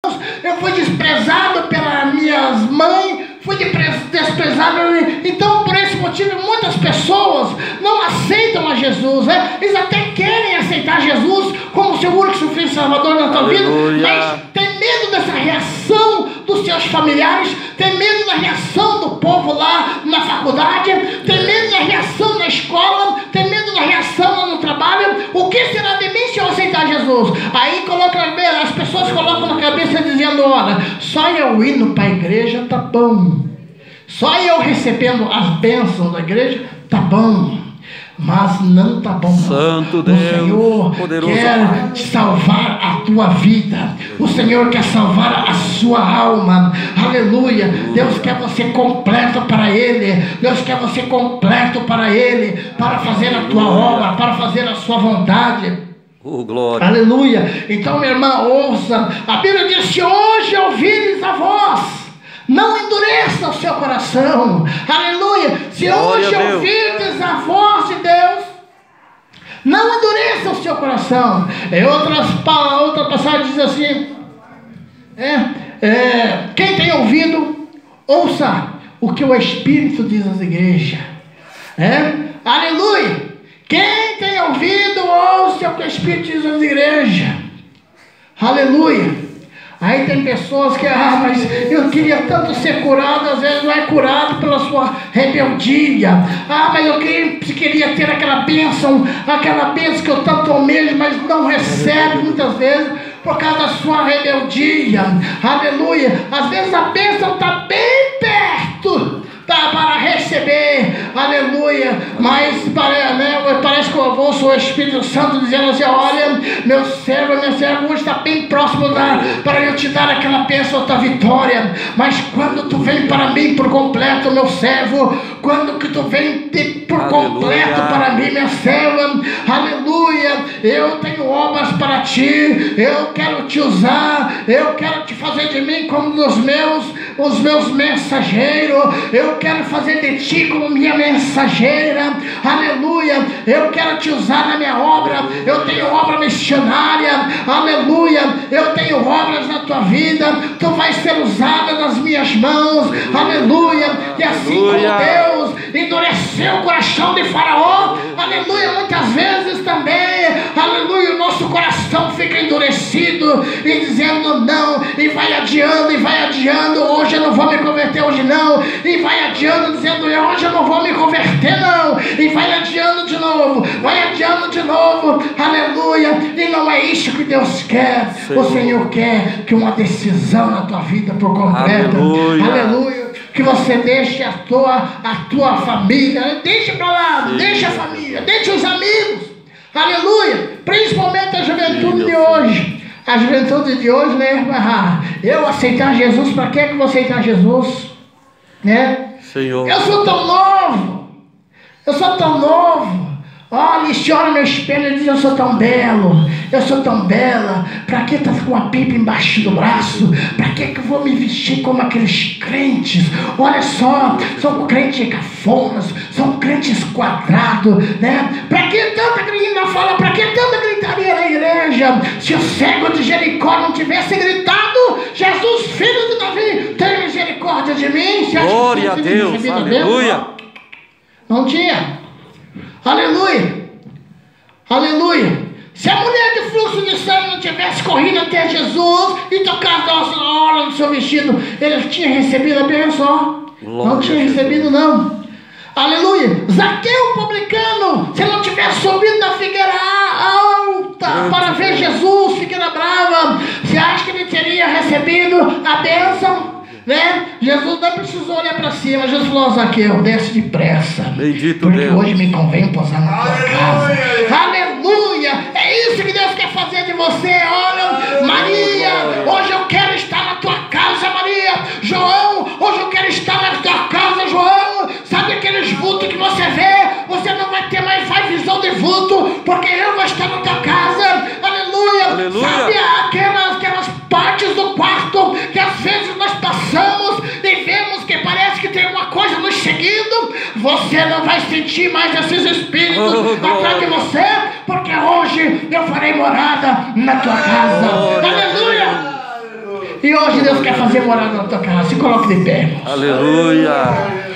eu fui desprezado pela minha mãe, fui desprezado. Então, por esse motivo, muitas pessoas não aceitam a Jesus, né? Eles até querem aceitar Jesus como seu único suficiente Salvador na tua vida, mas tem medo dessa reação dos seus familiares, tem medo da reação do povo lá na faculdade, tem medo da reação na escola, tem medo da reação lá no trabalho. O que será de mim se eu aceitar Jesus? Aí as pessoas colocam na cabeça dizendo: olha, só eu indo para a igreja tá bom, só eu recebendo as bênçãos da igreja tá bom. Mas não tá bom. Santo Deus, o Senhor poderoso quer salvar a tua vida. O Senhor quer salvar a sua alma. Aleluia. Deus quer você completo para Ele. Deus quer você completo para Ele, para fazer a tua obra, para fazer a sua vontade. Glória. Aleluia. Então, minha irmã, ouça. A Bíblia diz: se hoje ouvires a voz, não endureça o seu coração. Aleluia. Se hoje ouvirdes a voz de Deus, não endureça o seu coração. Outra passagem diz assim: quem tem ouvido, ouça o que o Espírito diz às igrejas. Aleluia. Quem tem ouvido, ouça o que o Espírito diz às igrejas. Aleluia. Aí tem pessoas que, mas eu queria tanto ser curado, às vezes não é curado pela sua rebeldia. Mas eu queria ter aquela bênção que eu tanto almejo, mas não recebe muitas vezes por causa da sua rebeldia. Aleluia. Às vezes a bênção está bem perto para receber, aleluia, mas parece que eu ouço o Espírito Santo dizendo assim: olha, meu servo, hoje está bem próximo para eu te dar aquela bênção da vitória. Mas quando tu vem para mim por completo, meu servo, quando que tu vem por completo para mim, minha serva, aleluia, eu tenho obras para ti, eu quero te usar, eu quero te fazer de mim como os meus mensageiros, eu quero fazer de ti como minha mensageira, aleluia, eu quero te usar na minha obra, eu tenho obra missionária, aleluia, eu tenho obras na tua vida, tu vais ser usada nas minhas mãos, aleluia. E assim como Deus endureceu o coração de Faraó, aleluia, muitas vezes também, aleluia, o nosso coração fica endurecido e dizendo não, e vai adiando, hoje eu não vou me converter, hoje não, e vai adiando dizendo: hoje eu não vou me converter não, e vai adiando de novo, aleluia. E não é isso que Deus quer. Senhor. O Senhor quer que uma decisão na tua vida por completo, aleluia, que você deixe a tua família, deixe para lá, deixe a família, deixe os amigos, aleluia, principalmente a juventude de hoje. A juventude de hoje, né? Eu aceitar Jesus, para que eu vou aceitar Jesus? Né? Senhor. Eu sou tão novo. Olha, se olha no meu espelho e diz: eu sou tão belo, eu sou tão bela. Para que tá com uma pipa embaixo do braço? Para que eu vou me vestir como aqueles crentes? Olha só, são crentes cafonas, são crentes quadrados, né? Para que tanta gritaria? Fala, para que tanta gritaria na igreja? Se o cego de Jericó não tivesse gritado: Jesus, filho de Davi, tem misericórdia de mim. Glória a Deus, aleluia. Não tinha. Aleluia. Se a mulher de fluxo de sangue não tivesse corrido até Jesus e tocado a orla do seu vestido, ele tinha recebido a bênção. Não tinha recebido, não. Aleluia. Zaqueu, publicano, se não tivesse subido na figueira alta para ver Jesus, figueira brava, você acha que ele teria recebido a bênção? Né? Jesus não precisou olhar para cima. Jesus falou: Zaqueu, desce depressa, bendito porque Deus, hoje me convém posar na tua casa. Aleluia. É isso que Deus quer fazer de você. Olha, Maria, hoje eu quero estar na tua casa, Maria. João, hoje eu quero estar na tua casa, João. Sabe aqueles vultos que você vê? Você não vai ter mais visão de vulto, porque eu vou estar na tua casa. Aleluia. Sabe aquelas partes do quarto que às vezes nós passamos e vemos que parece que tem uma coisa nos seguindo? Você não vai sentir mais esses espíritos atrás de você, porque hoje eu farei morada na tua casa. Aleluia. E hoje Deus quer fazer morada na tua casa. Se coloque de pé, irmãos. Aleluia.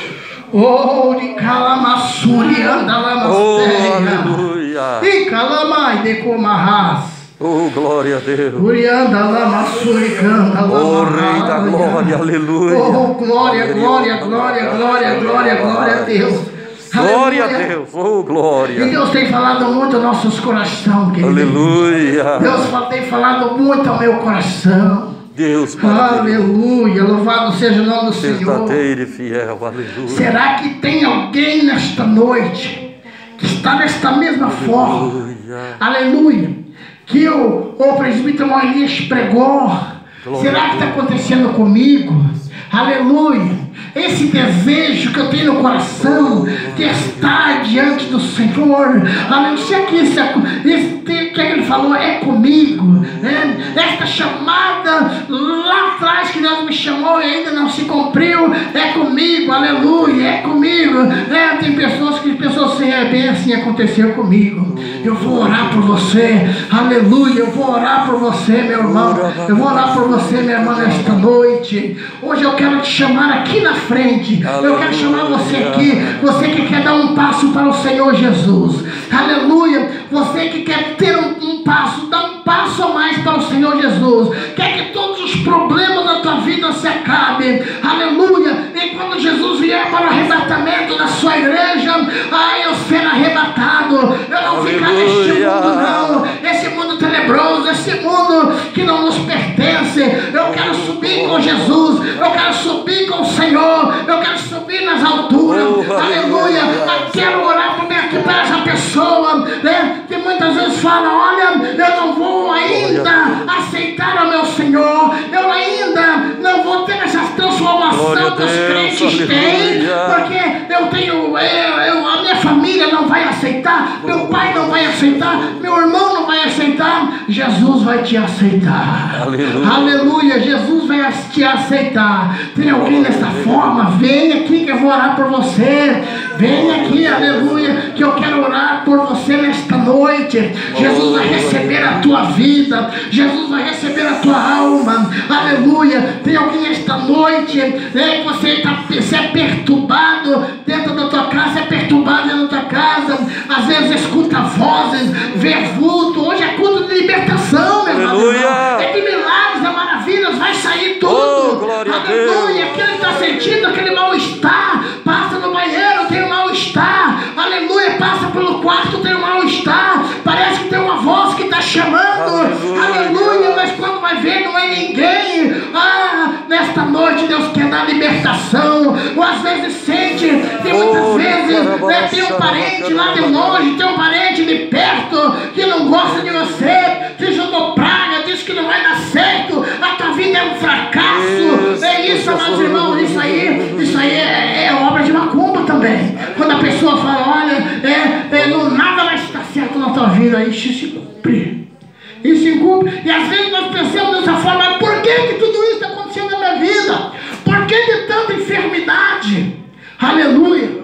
Oh, de calamassuri, anda lá Oh, aleluia. E calamai de comarras. Oh, glória a Deus. Urianda lá massuri, canta lá. Oh, Rei da glória, aleluia. Oh, glória, glória, glória, glória, glória, glória a Deus. Glória a Deus, oh E glória. Deus tem falado muito aos nossos corações, querido. Aleluia. Deus tem falado muito ao meu coração. Deus, Aleluia, louvado seja o nome do Senhor. verdadeiro e fiel, aleluia. Será que tem alguém nesta noite que está desta mesma forma? Aleluia. Que o presbítero Moisés pregou. Será que está acontecendo comigo? Aleluia. Esse desejo que eu tenho no coração de estar diante do Senhor. Aleluia. Se aqui, que ele falou é comigo, né? Esta chamada lá atrás que Deus me chamou e ainda não se cumpriu, é comigo, aleluia, é comigo. Tem pessoas que pensam assim, é bem assim, aconteceu comigo. Eu vou orar por você, aleluia, eu vou orar por você, meu irmão, eu vou orar por você, minha irmã, nesta noite. Hoje eu quero te chamar aqui na frente, eu quero chamar você aqui, você que quer dar um passo para o Senhor Jesus, aleluia, você que quer ter um passo, dar um passo a mais para o Senhor Jesus, quer que todos os problemas da tua vida se acabem, aleluia, e quando Jesus vier para o arrebatamento da sua igreja, eu ser arrebatado, eu não ficar neste mundo não, esse mundo tenebroso, esse mundo que não nos pertence. Eu quero subir com Jesus, eu quero subir com o Senhor, eu quero subir nas alturas, aleluia. Eu quero orar aqui para essa pessoa, né, que muitas vezes fala, olha, eu não vou ainda aceitar o meu Senhor, eu ainda não vou ter essa transformação que os crentes têm, porque eu tenho, a minha família não vai aceitar, meu pai não vai aceitar, meu irmão não vai aceitar. Jesus vai te aceitar, aleluia, aleluia. Jesus vai te aceitar. Tem alguém dessa forma? Vem aqui que eu vou orar por você, vem aqui, aleluia, que eu quero orar por você nesta noite. Jesus vai receber a tua vida, Jesus vai receber a tua alma, aleluia. Tem alguém esta noite, que você é perturbado dentro da tua casa, é perturbado dentro da tua casa, às vezes escuta vozes, vê vulto. Hoje é culto de libertação, meu irmão. É de milagres, de maravilhas, vai sair tudo, aleluia. Aquele que está sentindo aquele mal-estar, passa no banheiro, tem um mal-estar, aleluia, passa pelo quarto, tem um mal-estar, parece que tem uma voz que está chamando, aleluia, mas quando vai ver não é ninguém. Nesta noite Deus quer dar libertação. Ou às vezes sente, tem muitas vezes, tem um parente lá de longe, tem um parente de perto que não gosta de você, te jogou praga, diz que não vai dar certo, a tua vida é um fracasso. É isso, amados irmãos, isso aí é obra de macumba também. Quando a pessoa fala, olha, nada vai estar certo na tua vida, isso se cumpre. Isso se cumpre. E às vezes nós pensamos dessa forma, por que tudo isso está acontecendo na minha vida? Por que de tanta enfermidade? Aleluia.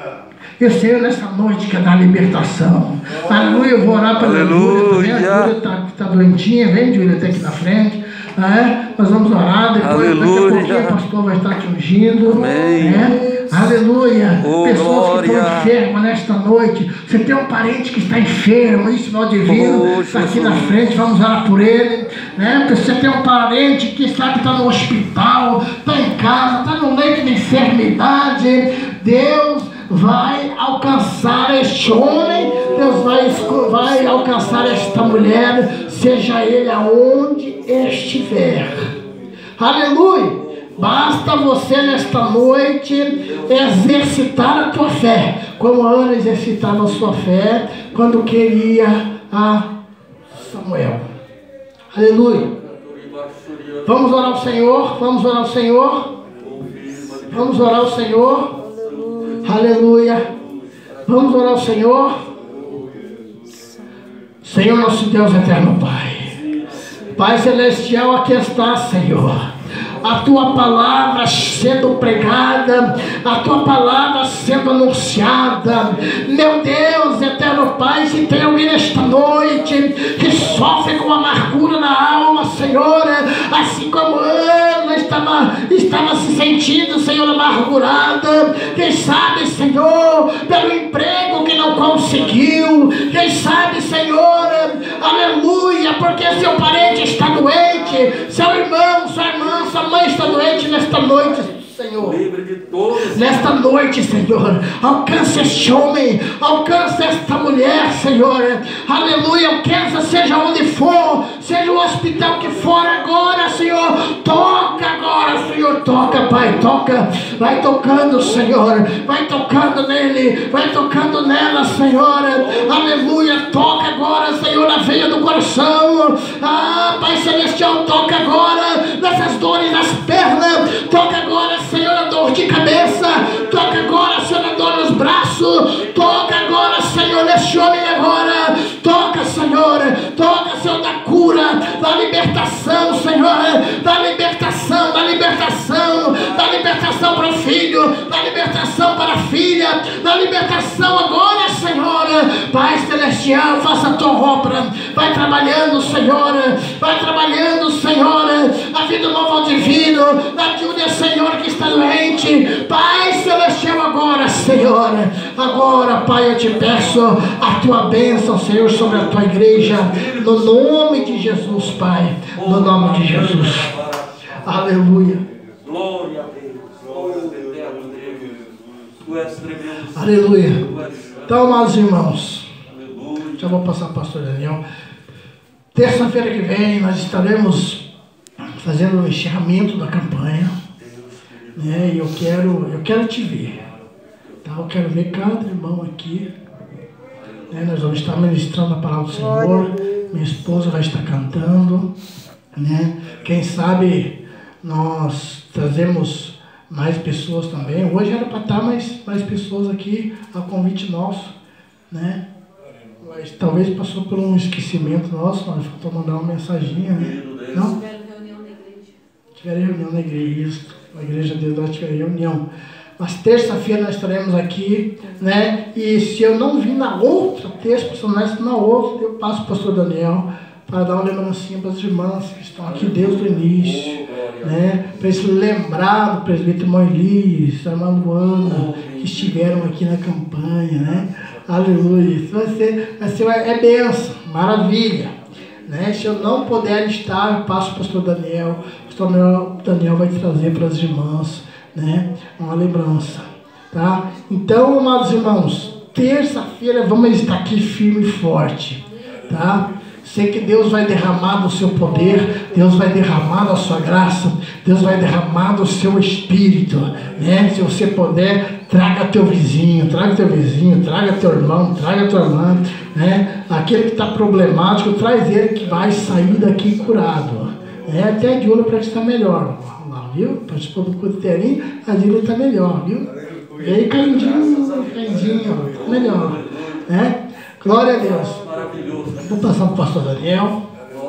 E o Senhor nessa noite quer dar libertação. Aleluia. Eu vou orar pela Júlia também. A Júlia está doentinha. Vem, Júlia, até aqui na frente. Nós vamos orar. Depois, daqui a pouquinho, o pastor vai estar te ungindo. Amém. Aleluia. Pessoas que estão enfermas nesta noite. Você tem um parente que está enfermo, isso não divino, está aqui na frente, vamos orar por ele. Você tem um parente que sabe que está no hospital, está em casa, está no leito de enfermidade. Deus vai alcançar este homem, Deus vai alcançar esta mulher, seja ele aonde estiver. Aleluia. Basta você nesta noite exercitar a tua fé, como a Ana exercitava a sua fé quando queria a Samuel. Aleluia. Vamos orar ao Senhor, vamos orar ao Senhor, vamos orar ao Senhor. Aleluia. Vamos orar ao Senhor. Senhor nosso Deus eterno Pai, Pai celestial, aqui está, Senhor. a tua palavra sendo pregada, a tua palavra sendo anunciada. Meu Deus, eterno Pai, se tem alguém nesta noite que sofre com amargura na alma, Senhor, assim como Ana estava se sentindo, Senhor, amargurada, quem sabe, Senhor, pelo emprego que não conseguiu, quem sabe, Senhor, aleluia, porque seu parente está doente, seu irmão, sua irmã, sua mãe está doente nesta noite, Senhor. Nesta noite, Senhor, alcança este homem, alcança esta mulher, Senhor, aleluia, alcança, seja onde for, seja o hospital que for agora, Senhor, toca agora, Senhor, toca, Pai, toca, vai tocando, Senhor, vai tocando nele, vai tocando nela, Senhor, aleluia, toca agora, Senhor, na veia do coração, Pai Celestial, toca agora nessas dores nas pernas, toca agora, Senhor, a dor de cabeça, toca agora, Senhor, a dor nos braços, toca agora, Senhor, nesse homem agora, toca, Senhor, da cura, da libertação, Senhor, da libertação para o filho, da libertação para a filha, da libertação agora, Senhor, Pai Celestial, faça a tua obra, vai trabalhando, Senhor, a vida nova ao divino, da Júlia, Senhor, que está doente, Pai Celestial, agora, Senhor, agora, Pai, eu te peço a tua bênção, Senhor, sobre a tua igreja, no nome de Jesus, Pai, no nome de Jesus, aleluia, Glória a Deus, Tu és tremendo, aleluia. Então, amados irmãos, já vou passar para o pastor Daniel. Terça-feira que vem nós estaremos fazendo o encerramento da campanha, né? E eu quero te ver, tá? Eu quero ver cada irmão aqui, né? Nós vamos estar ministrando a palavra do Senhor, minha esposa vai estar cantando, né? Quem sabe nós trazemos mais pessoas também. Hoje era para estar mais pessoas aqui, a convite nosso, né? Mas talvez passou por um esquecimento nosso, nós faltou mandar uma mensaginha, né? Não? Tiveram reunião na igreja. Tiveram reunião na igreja, isso. Na igreja de Deus tiveram reunião. Mas terça-feira nós estaremos aqui, né? E se eu não vir na outra terça, na outra, eu passo para o pastor Daniel para dar uma lembrancinha para as irmãs que estão aqui desde o início, né? Para eles lembrar do presbítero Moisés, da irmã Luana, que estiveram aqui na campanha, né? Aleluia. Isso é bênção, maravilha, né? Se eu não puder estar, eu passo para o pastor Daniel. O pastor Daniel vai trazer para as irmãs, né? Uma lembrança, tá? Então, amados irmãos, terça-feira vamos estar aqui firme e forte, tá? Sei que Deus vai derramar do seu poder, Deus vai derramar da sua graça, Deus vai derramar do seu espírito, né? Se você puder, traga teu vizinho, traga teu irmão, traga tua irmã, né? Aquele que está problemático, traz ele que vai sair daqui curado, né? Até de olho para que está melhor, lá, viu? Participou do cuteirinho, a Dília está melhor, viu? E aí, candinho, tá melhor, né? Glória a Deus. Vou passar para o pastor Daniel.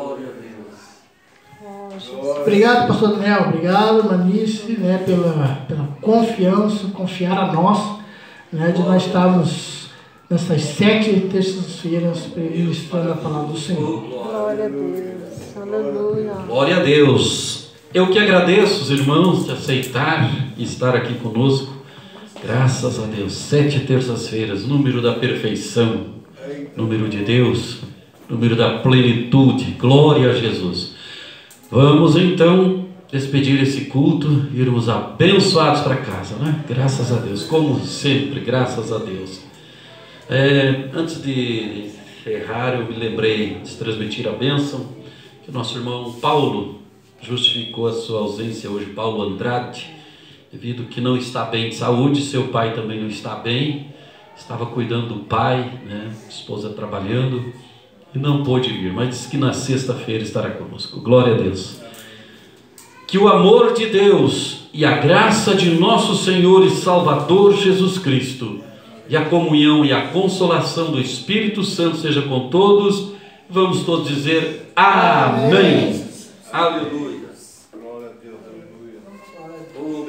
Obrigado, pastor Daniel. Obrigado, Manice, né, pela confiança, confiar a nós, né, de nós estarmos nessas 7 terças-feiras ministrando a palavra do Senhor. Glória a Deus. Aleluia. Glória a Deus. Eu que agradeço os irmãos de aceitar estar aqui conosco. Graças a Deus. 7 terças-feiras, número da perfeição. Número de Deus, número da plenitude, glória a Jesus. Vamos então despedir esse culto e irmos abençoados para casa, né? Graças a Deus, como sempre, graças a Deus. Antes de encerrar, eu me lembrei de transmitir a bênção que o nosso irmão Paulo justificou a sua ausência hoje, Paulo Andrade, devido que não está bem de saúde, seu pai também não está bem. Estava cuidando do pai, né? Esposa trabalhando e não pôde vir, mas disse que na sexta-feira estará conosco. Glória a Deus. Que o amor de Deus e a graça de nosso Senhor e Salvador Jesus Cristo e a comunhão e a consolação do Espírito Santo seja com todos. Vamos todos dizer amém. Aleluia.